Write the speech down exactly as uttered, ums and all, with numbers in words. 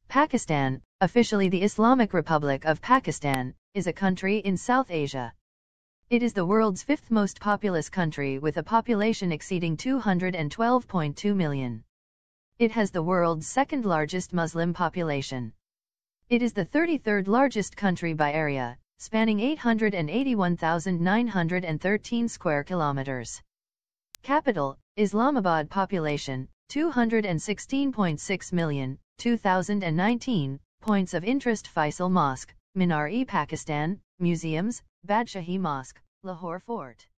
Pakistan, officially the Islamic Republic of Pakistan, is a country in South Asia. It is the world's fifth most populous country with a population exceeding two hundred twelve point two million. It has the world's second largest Muslim population. It is the thirty-third largest country by area, spanning eight hundred eighty-one thousand nine hundred thirteen square kilometers. Capital, Islamabad. Population, two hundred sixteen point six million, two thousand nineteen. Points of interest: Faisal Mosque, Minar-e Pakistan, museums, Badshahi Mosque, Lahore Fort.